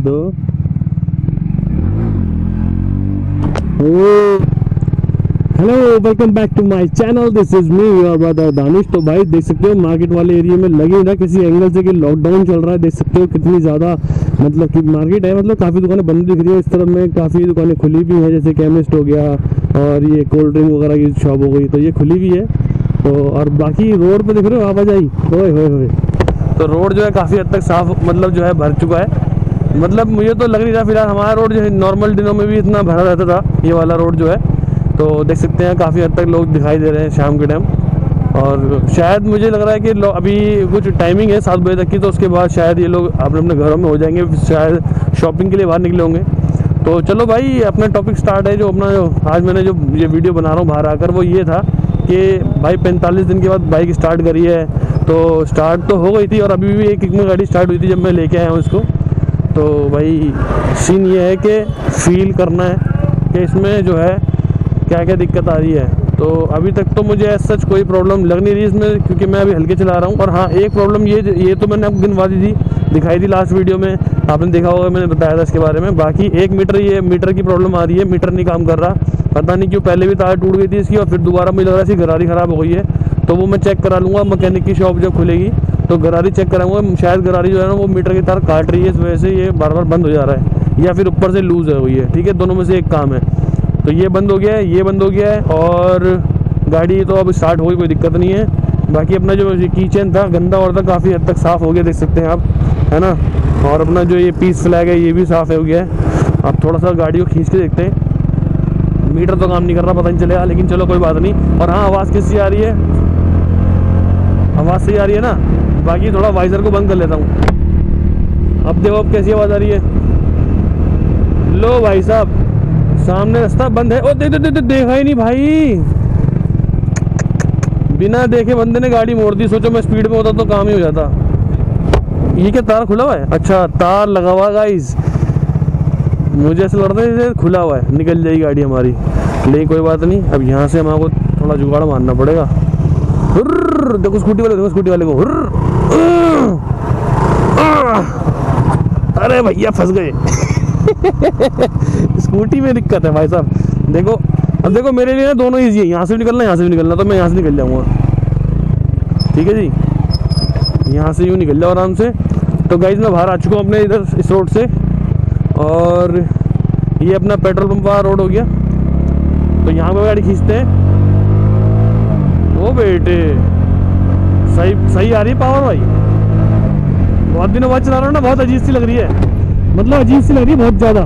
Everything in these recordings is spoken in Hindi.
2 hello welcome back to my channel, this is me your brother Danish. तो भाई देख सकते हो मार्केट वाले एरिया में लगे ना किसी एंगल से कि लॉकडाउन चल रहा है। देख सकते हो कितनी ज़्यादा मतलब कि मार्केट है, मतलब काफ़ी दुकानें बंद दिख रही है। इस तरफ में काफ़ी दुकानें खुली भी है, जैसे केमिस्ट हो गया और ये कोल्ड ड्रिंक वगैरह की शॉप हो गई, तो ये खुली भी है। तो और बाकी रोड पे देख रहे हो आवाजाही, ओए होए होए। तो रोड जो है काफ़ी हद तक साफ मतलब जो है भर चुका है। मतलब मुझे तो लग नहीं रहा फिलहाल हमारा रोड जो है नॉर्मल दिनों में भी इतना भरा रहता था, ये वाला रोड जो है। तो देख सकते हैं काफ़ी हद तक लोग दिखाई दे रहे हैं शाम के टाइम। और शायद मुझे लग रहा है कि अभी कुछ टाइमिंग है 7 बजे तक की, तो उसके बाद शायद ये लोग अपने अपने घरों में हो जाएंगे, शायद शॉपिंग के लिए बाहर निकले होंगे। तो चलो भाई अपना टॉपिक स्टार्ट है। जो अपना जो आज मैंने जो ये वीडियो बना रहा हूँ बाहर आकर, वो ये था कि भाई 45 दिन के बाद बाइक स्टार्ट करी है। तो स्टार्ट तो हो गई थी और अभी भी एक में गाड़ी स्टार्ट हुई थी जब मैं लेके आया हूँ इसको। तो भाई सीन ये है कि फील करना है कि इसमें जो है क्या क्या दिक्कत आ रही है। तो अभी तक तो मुझे ऐसा सच कोई प्रॉब्लम लग नहीं रही इसमें, क्योंकि मैं अभी हल्के चला रहा हूँ। और हाँ, एक प्रॉब्लम ये तो मैंने आपको गिनवा दी थी, दिखाई थी लास्ट वीडियो में, आपने देखा होगा, मैंने बताया था इसके बारे में। बाकी एक मीटर की प्रॉब्लम आ रही है, मीटर नहीं काम कर रहा, पता नहीं क्यों। पहले भी तार टूट गई थी इसकी और फिर दोबारा मुझे लग रहा है इसकी गरारी ख़राब हो गई है। तो वो मैं चेक करा लूँगा, मैकेनिक की शॉप जब खुलेगी तो गरारी चेक कराऊंगा। शायद गरारी जो है ना वो मीटर की तार काट रही है, इस वजह से ये बार बार बंद हो जा रहा है, या फिर ऊपर से लूज़ है हुई है। ठीक है, दोनों में से एक काम है। तो ये बंद हो गया है, ये बंद हो गया है और गाड़ी तो अब स्टार्ट हो गई, कोई दिक्कत नहीं है। बाकी अपना जो की चेन था गंदा और था, काफ़ी हद तक साफ़ हो गया, देख सकते हैं आप, है ना। और अपना जो ये पीस फ्लैग है ये भी साफ़ हो गया है। अब थोड़ा सा गाड़ी को खींच के देखते हैं। मीटर तो काम नहीं कर रहा, पता नहीं चलेगा, लेकिन चलो कोई बात नहीं। और हाँ, आवाज़ कैसी आ रही है? आवाज़ सही आ रही है ना। बाकी थोड़ा वाइज़र को बंद कर लेता हूँ। अब देखो अब कैसी आवाज़ आ रही है। लो भाई साहब, सामने रास्ता बंद है। ओ देखा ही नहीं भाई, बिना देखे बंदे ने गाड़ी मोड़ दी। सोचो मैं स्पीड में होता तो काम ही हो जाता। ये क्या तार खुला हुआ है? अच्छा, तार लगा हुआ है गाइस, मुझे ऐसा लग रहा है जैसे खुला हुआ है, निकल जाएगी गाड़ी हमारी। लेकिन कोई बात नहीं, अब यहाँ से हमको थोड़ा जुगाड़ मारना पड़ेगा। देखो स्कूटी वाले, देखो स्कूटी वाले को। अरे भैया फंस गए। स्कूटी में दिक्कत है भाई साहब। देखो अब देखो मेरे लिए ना दोनों ईजी है, यहाँ से भी निकलना, यहाँ से भी निकलना, तो मैं यहाँ से निकल जाऊँगा। ठीक है जी, यहाँ से यूँ निकल जाओ आराम से। तो गाइस मैं बाहर आ चुका हूँ अपने इधर इस रोड से, और ये अपना पेट्रोल पंप वाला रोड हो गया। तो यहाँ पर गाड़ी खींचते हैं। ओ बेटे, सही आ रही है पावर भाई। बहुत दिनों बाद चला रहा हूँ ना, बहुत अजीब सी लग रही है, मतलब अजीब सी लग रही है बहुत ज़्यादा।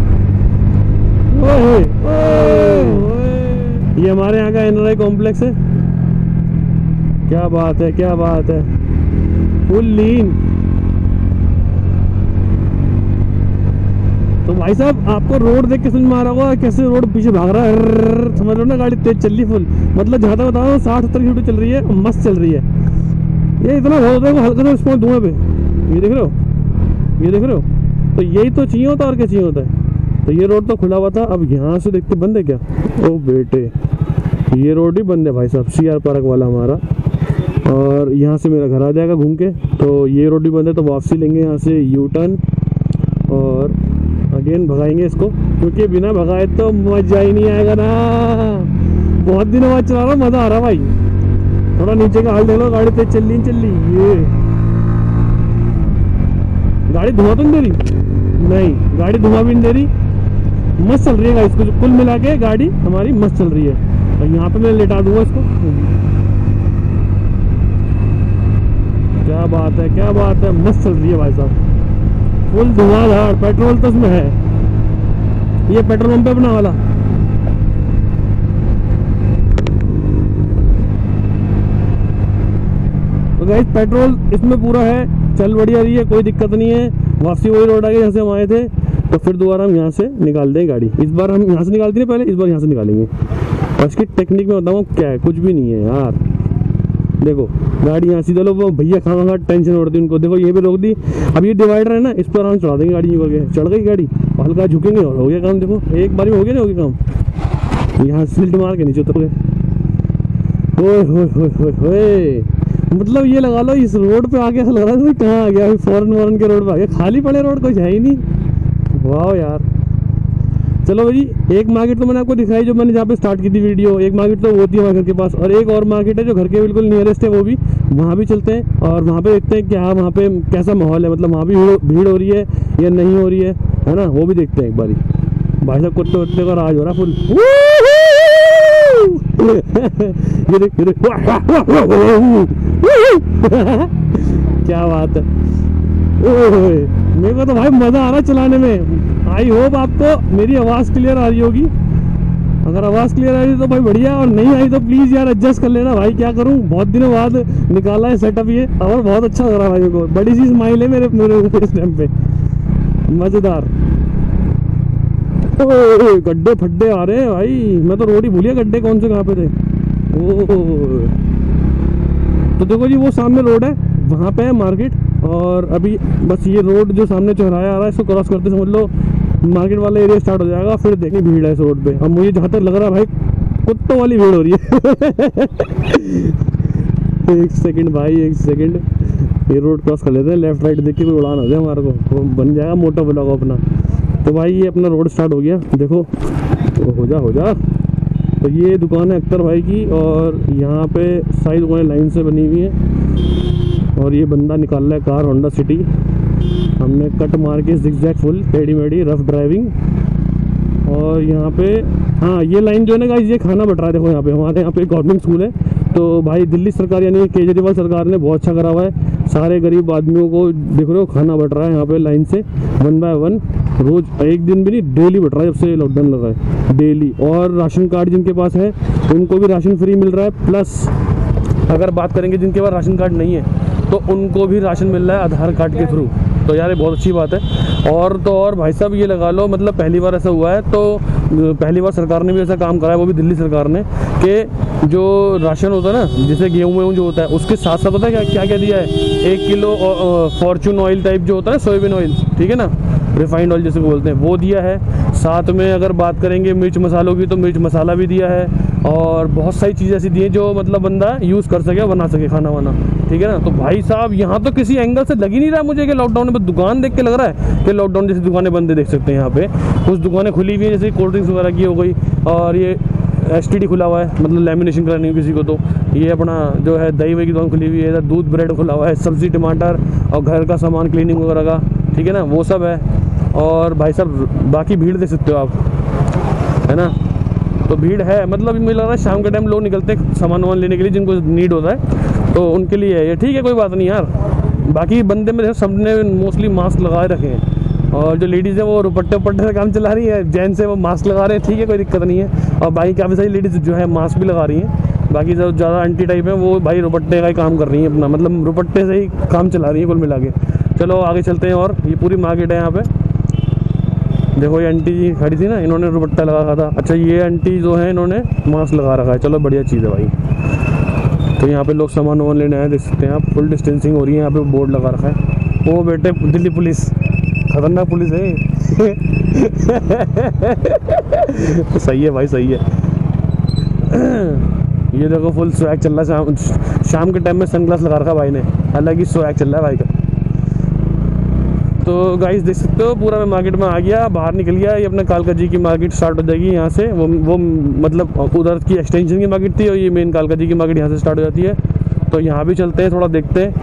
ये हमारे यहाँ का NRI कॉम्प्लेक्स है। क्या बात है, क्या बात है, फुल लीन। तो भाई साहब आपको रोड देख के समझ में आ रहा होगा कैसे रोड पीछे भाग रहा है। समझ लो ना, गाड़ी तेज चल रही फुल, मतलब जहाँ तक बताओ 60-70 की चल रही है, मस्त चल रही है। ये इतना बहुत होता है हल्का सा रिस्पॉन्स धुएं पे, ये देख रहे हो, ये देख रहे हो। तो यही तो चाहिए होता, और क्या चाहिए होता है। तो ये रोड तो खुला हुआ था, अब यहाँ से देखते बंद है क्या। ओ बेटे, ये रोड ही बंद है भाई साहब, CR पार्क वाला हमारा। और यहाँ से मेरा घर आ जाएगा घूम के। तो ये रोड भी बंद है, तो वापसी लेंगे यहाँ से U टर्न और अगेन भगाएंगे इसको, क्योंकि बिना भगाए तो मजा ही नहीं आएगा ना। बहुत दिनों बाद चला रहा हूँ, मज़ा आ रहा भाई। थोड़ा नीचे का हाल देख लो, गाड़ी तेज चल रही। ये गाड़ी धुआं तो नहीं दे रही? नहीं, गाड़ी धुआं भी नहीं दे रही, मस्त चल रही है इसको। कुल मिला के गाड़ी हमारी मस्त चल रही है। और यहाँ पे मैं लेटा दूंगा इसको। क्या बात है, क्या बात है, मस्त चल रही है भाई साहब, फुल धुआंधार। पेट्रोल तो इसमें है, ये पेट्रोल पंप पे अपना वाला। तो गाइस पेट्रोल इसमें पूरा है, चल बढ़िया रही है, कोई दिक्कत नहीं है। वापसी वही रोड आ गई जहाँ से हम आए थे। तो फिर दोबारा हम यहाँ से निकाल दें गाड़ी। इस बार हम यहाँ से निकालते हैं पहले, इस बार यहाँ से निकालेंगे। और इसकी टेक्निक में बताऊँ क्या है, कुछ भी नहीं है यार। देखो गाड़ी यहाँ सीधा लो, वो भैया खाना टेंशन उड़ती उनको। देखो ये भी रोक दी। अब ये डिवाइडर है ना, इस पर आराम चढ़ा देंगे गाड़ी, करके चढ़ गई गाड़ी, हल्का झुकेंगे और हो गया काम। देखो एक बार में हो गया, नहीं हो गया काम। यहाँ सिल्ट मार के नीचे उतर गए। ओए होए होए होए, मतलब ये लगा लो इस रोड पे आके ऐसा लग रहा है कहाँ आ गया, फॉरेन के रोड पे आ गया। खाली पड़े रोड, कुछ है ही नहीं। वाह यार। चलो भाई, एक मार्केट तो मैंने आपको दिखाई जो मैंने जहाँ पे स्टार्ट की थी वीडियो, एक मार्केट तो वो थी हमारे घर के पास, और एक और मार्केट है जो घर के बिल्कुल नियरेस्ट है, वो भी वहाँ भी चलते हैं और वहाँ पे देखते हैं क्या वहाँ पे कैसा माहौल है, मतलब वहाँ भी भीड़ हो रही है या नहीं हो रही है ना, वो भी देखते हैं एक बारी। भाई साहब कुत्ते वत्ते का राज हो रहा फुल। ये देख क्या बात है। मेरे को तो भाई मजा आ रहा है चलाने में। आई होप आपको मेरी आवाज़ क्लियर आ रही होगी। अगर आवाज़ क्लियर आ रही है तो भाई बढ़िया, और नहीं आई तो प्लीज़ यार एडजस्ट कर लेना भाई। क्या करूं, बहुत दिनों बाद निकाला है सेटअप ये, और बहुत अच्छा लग रहा है भाई मेरे को। बड़ी सी स्माइल है मेरे मेरे इस टाइम पे, मज़ेदार। गड्ढे फड्डे आ रहे हैं भाई, मैं तो रोड ही भूलिया गड्ढे कौन से कहाँ पे थे। ओह, तो देखो जी वो सामने रोड है, वहाँ पे है मार्केट, और अभी बस ये रोड जो सामने चौराहा आ रहा है इसको क्रॉस करते समझ लो मार्केट वाला एरिया स्टार्ट हो जाएगा। फिर देखिए भीड़ है इस रोड पे। अब मुझे जहाँ तक लग रहा है भाई कुत्तों वाली भीड़ हो रही है। एक सेकंड भाई, एक सेकंड, ये रोड क्रॉस कर लेते हैं, लेफ्ट राइट देख के कोई उड़ान हो जाए हमारे को, तो बन जाएगा मोटा ब्लॉग अपना। तो भाई ये अपना रोड स्टार्ट हो गया, देखो तो हो जा। तो ये दुकान है अख्तर भाई की, और यहाँ पे सारी दुकानें लाइन से बनी हुई हैं, और ये बंदा निकाल रहा है कार होंडा सिटी। हमने कट मार के जिगजैग फुल टेढ़ी मेढ़ी रफ ड्राइविंग। और यहाँ पे हाँ ये लाइन जो है ना गाइस, ये खाना बट रहा है। देखो यहाँ पे हमारे यहाँ पे गवर्नमेंट स्कूल है, तो भाई दिल्ली सरकार यानी केजरीवाल सरकार ने बहुत अच्छा करा हुआ है। सारे गरीब आदमियों को देख रहे हो खाना बट रहा है यहाँ पे लाइन से 1 बाय 1, रोज, एक दिन भी नहीं डेली बट रहा है जब से लॉकडाउन लगा है, डेली। और राशन कार्ड जिनके पास है उनको भी राशन फ्री मिल रहा है, प्लस अगर बात करेंगे जिनके पास राशन कार्ड नहीं है तो उनको भी राशन मिल रहा है आधार कार्ड के थ्रू। तो यार ये बहुत अच्छी बात है। और तो और भाई साहब ये लगा लो, मतलब पहली बार ऐसा हुआ है, तो पहली बार सरकार ने भी ऐसा काम करा है, वो भी दिल्ली सरकार ने, कि जो राशन होता है ना, जैसे गेहूँ वेहूँ जो होता है उसके साथ साथ होता है क्या क्या दिया है, 1 किलो फॉर्चून ऑयल टाइप जो होता है सोयाबीन ऑयल, ठीक है ना, रिफाइंड ऑयल जैसे बोलते हैं, वो दिया है। साथ में अगर बात करेंगे मिर्च मसालों की तो मिर्च मसाला भी दिया है, और बहुत सारी चीज़ें ऐसी दी हैं जो मतलब बंदा यूज़ कर सके, बना सके खाना वाना, ठीक है ना। तो भाई साहब यहाँ तो किसी एंगल से लग ही नहीं रहा मुझे कि लॉकडाउन में, दुकान देख के लग रहा है कि लॉकडाउन जैसी दुकानें बंद देख सकते हैं यहाँ पे। कुछ दुकानें खुली हुई हैं जैसे कोल्ड ड्रिंक्स वगैरह की हो गई, और ये STD खुला हुआ है, मतलब लेमिनेशन करानी हो किसी को तो। ये अपना जो है दही वही की दुकान खुली हुई है, इधर दूध ब्रेड खुला हुआ है, सब्ज़ी टमाटर और घर का सामान क्लीनिंग वगैरह का, ठीक है ना, वो सब है। और भाई साहब बाकी भीड़ देख सकते हो आप, है ना, तो भीड़ है। मतलब मुझे लग रहा है शाम के टाइम लोग निकलते हैं सामान वामान लेने के लिए, जिनको नीड होता है, तो उनके लिए है ये, ठीक है, कोई बात नहीं यार। बाकी बंदे में सबने मोस्टली मास्क लगाए रखे हैं, और जो लेडीज़ है वो दुपट्टे उपट्टे से काम चला रही है, जेंट्स है वो मास्क लगा रहे हैं, ठीक है, कोई दिक्कत नहीं है। और बाकी काफ़ी सारी लेडीज़ जो है मास्क भी लगा रही हैं। बाकी जो ज़्यादा एंटी टाइप है वो भाई दुपट्टे का ही काम कर रही है अपना, मतलब दुपट्टे से ही काम चला रही है कुल मिला के। चलो आगे चलते हैं। और ये पूरी मार्केट है यहाँ पे, देखो ये आंटी जी खड़ी थी ना, इन्होंने दुपट्टा लगा रखा था। अच्छा ये आंटी जो है इन्होंने मास्क लगा रखा है, चलो बढ़िया चीज़ है भाई। तो यहाँ पे लोग सामान वामान लेने आए, देख सकते हैं आप, फुल डिस्टेंसिंग हो रही है, यहाँ पे बोर्ड लगा रखा है। वो बेटे दिल्ली पुलिस, खतरनाक पुलिस है। सही है भाई, सही है। ये देखो फुल स्वैग चल रहा है, शाम के टाइम में सनग्लास लगा रखा भाई ने, अलग ही स्वैग चल रहा है भाई का। तो गाइस देख सकते हो पूरा मैं मार्केट में आ गया, बाहर निकल गया। ये अपने कालका जी की मार्केट स्टार्ट हो जाएगी यहाँ से, वो मतलब उधर की एक्सटेंशन की मार्केट थी, और ये मेन कालका जी की मार्केट यहाँ से स्टार्ट हो जाती है। तो यहाँ भी चलते हैं, थोड़ा देखते हैं।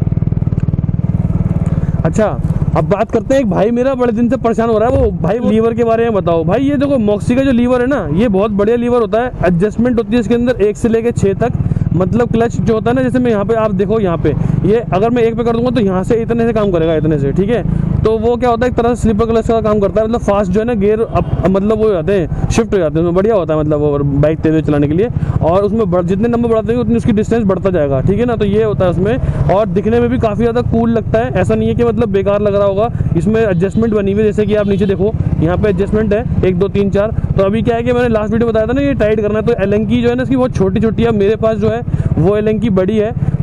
अच्छा अब बात करते हैं, एक भाई मेरा बड़े दिन से परेशान हो रहा है, वो भाई लीवर के बारे में बताओ भाई। ये देखो मॉक्सी का जो लीवर है ना, ये बहुत बढ़िया लीवर होता है, एडजस्टमेंट होती है इसके अंदर 1 से लेकर 6 तक। मतलब क्लच जो होता है ना, जैसे मैं यहाँ पे आप देखो, यहाँ पे ये अगर मैं 1 पे कर दूंगा तो यहाँ से इतने से काम करेगा, इतने से, ठीक है। तो वो क्या होता है, एक तरह से स्लीपर क्लच का काम करता है, मतलब फास्ट जो है ना गियर मतलब वो हो जाते हैं, शिफ्ट हो जाते हैं, उसमें बढ़िया होता है, मतलब वो बाइक तेज चलाने के लिए। और उसमें जितने नंबर बढ़ाते हैं उतनी उसकी डिस्टेंस बढ़ता जाएगा, ठीक है ना। तो ये होता है उसमें, और दिखने में भी काफ़ी ज़्यादा कूल लगता है, ऐसा नहीं है कि मतलब बेकार लग रहा होगा। इसमें एडजस्टमेंट बनी हुई है, जैसे कि आप नीचे देखो, यहाँ पे एडजस्टमेंट है 1 2 3 4। तो अभी क्या है कि मैंने लास्ट वीडियो बताया था ना, ये टाइट करना है, तो एलंकी जो है ना इसकी बहुत छोटी छोटी है, मेरे पास जो है वो एलंकी बड़ी है,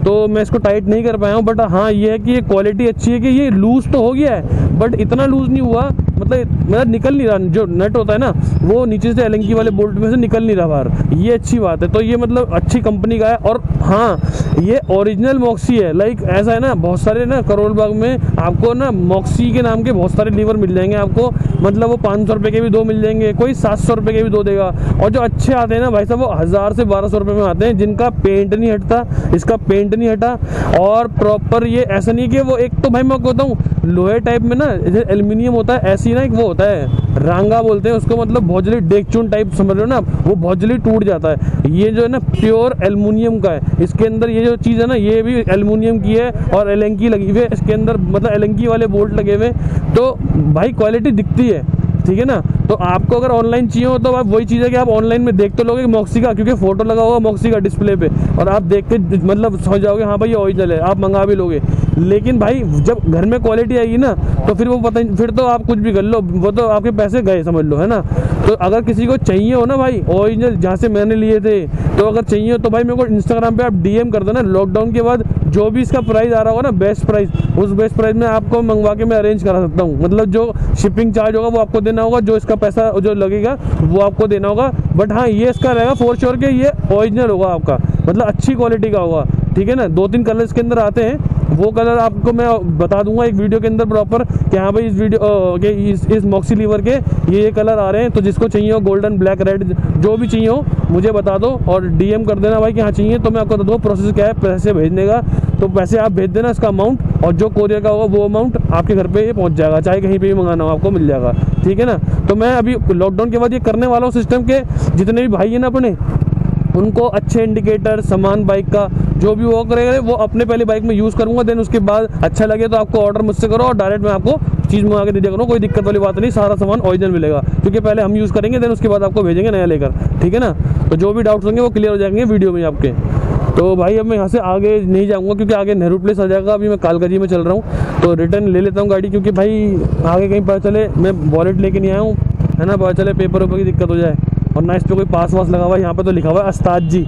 तो मैं इसको टाइट नहीं कर पाया हूँ। बट हाँ ये है कि ये क्वालिटी अच्छी है कि ये लूज तो हो गया है बट इतना लूज नहीं हुआ, मतलब निकल नहीं रहा, जो नट होता है ना वो नीचे से एलेंकी वाले बोल्ट में से निकल नहीं रहा बाहर, ये अच्छी बात है। तो ये मतलब अच्छी कंपनी का है। और हाँ ये ओरिजिनल मॉक्सी है। लाइक ऐसा है ना, बहुत सारे ना करोल बाग में आपको ना मॉक्सी के नाम के बहुत सारे लीवर मिल जाएंगे आपको, मतलब वो 500 रुपये के भी 2 मिल जाएंगे, कोई 700 रुपये के भी 2 देगा। और जो अच्छे आते हैं ना भाई साहब वो 1000 से 1200 रुपये में आते हैं, जिनका पेंट नहीं हटता, इसका पेंट नहीं हटा। और प्रॉपर ये ऐसा नहीं कि वो एक तो भाई मैं कहता हूँ लोहे टाइप में ना, जैसे एल्यूमिनियम होता है ऐसी ना एक वो होता है रांगा बोलते हैं उसको, मतलब बहुत जल्दी डेकचून टाइप समझ रहे हो ना, वो बहुत जल्दी टूट जाता है। ये जो है ना प्योर एल्युमिनियम का है, इसके अंदर ये जो चीज़ है ना ये भी एल्युमिनियम की है और एलेंकी लगी हुई है इसके अंदर, मतलब एलेंकी वाले बोल्ट लगे हुए। तो भाई क्वालिटी दिखती है, ठीक है ना। तो आपको अगर ऑनलाइन चाहिए हो तो आप वही चीज़ है कि आप ऑनलाइन में देख तो लोगे मॉक्सी का, क्योंकि फोटो लगा होगा मॉक्सी का डिस्प्ले पे और आप देख के मतलब समझ जाओगे हाँ भाई ये ओरिजिनल है, आप मंगा भी लोगे। लेकिन भाई जब घर में क्वालिटी आएगी ना तो फिर वो पता नहीं, फिर तो आप कुछ भी कर लो, वो तो आपके पैसे गए समझ लो, है ना। तो अगर किसी को चाहिए हो ना भाई ओरिजिनल जहाँ से मैंने लिए थे, तो अगर चाहिए हो तो भाई मेरे को इंस्टाग्राम पे आप डीएम कर देना। लॉकडाउन के बाद जो भी इसका प्राइस आ रहा होगा ना बेस्ट प्राइस, उस बेस्ट प्राइस में आपको मंगवा के मैं अरेंज करा सकता हूँ। मतलब जो शिपिंग चार्ज होगा वो आपको देना होगा, जो इसका पैसा जो लगेगा वो आपको देना होगा। बट हाँ ये इसका रहेगा फॉर श्योर कि ये ओरिजिनल होगा आपका, मतलब अच्छी क्वालिटी का होगा, ठीक है ना। 2-3 कलर इसके अंदर आते हैं, वो कलर आपको मैं बता दूंगा एक वीडियो के अंदर प्रॉपर कि हाँ भाई इस वीडियो के इस मॉक्सी लीवर के ये कलर आ रहे हैं। तो जिसको चाहिए हो गोल्डन ब्लैक रेड जो भी चाहिए हो मुझे बता दो और डीएम कर देना भाई कि हाँ चाहिए, तो मैं आपको बता दूँ प्रोसेस क्या है पैसे भेजने का। तो पैसे आप भेज देना इसका अमाउंट, और जो कोरियर का होगा वो अमाउंट आपके घर पे ये पहुंच जाएगा, चाहे कहीं पे भी मंगाना हो आपको मिल जाएगा, ठीक है ना। तो मैं अभी लॉकडाउन के बाद ये करने वाला हूँ सिस्टम के, जितने भी भाई हैं ना अपने उनको अच्छे इंडिकेटर सामान बाइक का जो भी वो करेगा वो अपने पहले बाइक में यूज़ करूँगा, देन उसके बाद अच्छा लगे तो आपको ऑर्डर मुझसे करो और डायरेक्ट मैं आपको चीज़ मंगा के दे दिया करूँ, कोई दिक्कत वाली बात नहीं, सारा सामान ओरिजिनल मिलेगा। क्योंकि पहले हम यूज़ करेंगे देन उसके बाद आपको भेजेंगे नया लेकर, ठीक है ना। तो जो भी डाउट्स होंगे वो क्लियर हो जाएंगे वीडियो में आपके। तो भाई अब मैं यहाँ से आगे नहीं जाऊँगा क्योंकि आगे नेहरू प्लेस आ जाएगा, अभी मैं कालकाजी में चल रहा हूँ तो रिटर्न ले लेता हूँ गाड़ी, क्योंकि भाई आगे कहीं पता चले मैं वॉलेट लेके नहीं आया हूँ, है ना, पता चले पेपर ऊपर की दिक्कत हो जाए। और ना इस पर कोई पास वास लगा हुआ है, यहाँ पे तो लिखा हुआ है अस्ताद जी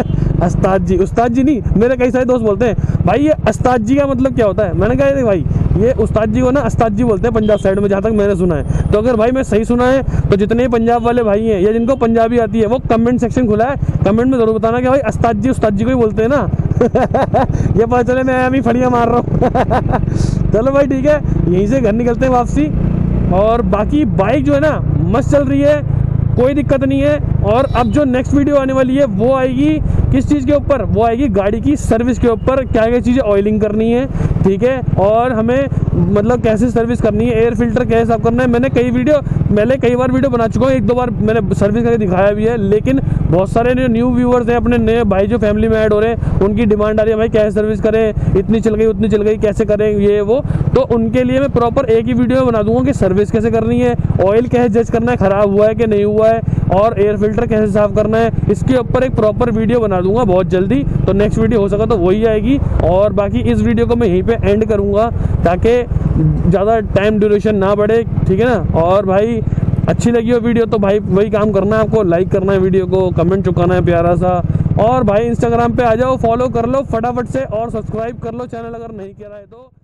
अस्ताद जी, उस्ताद जी नहीं, मेरे कई सारे दोस्त बोलते हैं भाई ये अस्ताद जी का मतलब क्या होता है। मैंने कहा देख भाई ये उस्ताद जी को ना अस्ताद जी बोलते हैं पंजाब साइड में, जहाँ तक मैंने सुना है। तो अगर भाई मैं सही सुना है तो जितने पंजाब वाले भाई हैं या जिनको पंजाबी आती है वो कमेंट सेक्शन खुला है, कमेंट में जरूर बताना कि भाई अस्ताद जी उस्ताद जी को ही बोलते हैं ना ये पता चले मैं अभी फड़ियाँ मार रहा हूँ चलो भाई ठीक है, यहीं से घर निकलते हैं वापसी। और बाकी बाइक जो है ना मस्त चल रही है, कोई दिक्कत नहीं है। और अब जो नेक्स्ट वीडियो आने वाली है वो आएगी किस चीज़ के ऊपर, वो आएगी गाड़ी की सर्विस के ऊपर, क्या क्या चीज़ें ऑयलिंग करनी है, ठीक है, और हमें मतलब कैसे सर्विस करनी है, एयर फिल्टर कैसे साफ करना है। मैंने कई बार वीडियो बना चुका हूँ, 1-2 बार मैंने सर्विस करके दिखाया भी है। लेकिन बहुत सारे जो न्यू व्यूअर्स हैं, अपने नए भाई जो फैमिली में ऐड हो रहे हैं, उनकी डिमांड आ रही है भाई कैसे सर्विस करें, इतनी चल गई उतनी चल गई कैसे करें ये वो। तो उनके लिए मैं प्रॉपर एक ही वीडियो बना दूंगा कि सर्विस कैसे करनी है, ऑयल कैसे जज करना है ख़राब हुआ है कि नहीं हुआ है, और एयर फिल्टर कैसे साफ करना है, इसके ऊपर एक प्रॉपर वीडियो बना दूंगा बहुत जल्दी। तो नेक्स्ट वीडियो हो सका तो वही आएगी। और बाकी इस वीडियो को मैं यहीं पे एंड करूंगा ताकि ज़्यादा टाइम ड्यूरेशन ना बढ़े, ठीक है ना। और भाई अच्छी लगी हो वीडियो तो भाई वही काम करना है आपको, लाइक करना है वीडियो को, कमेंट चुकाना है प्यारा सा, और भाई इंस्टाग्राम पे आ जाओ, फॉलो कर लो फटाफट से और सब्सक्राइब कर लो चैनल अगर नहीं किया है तो।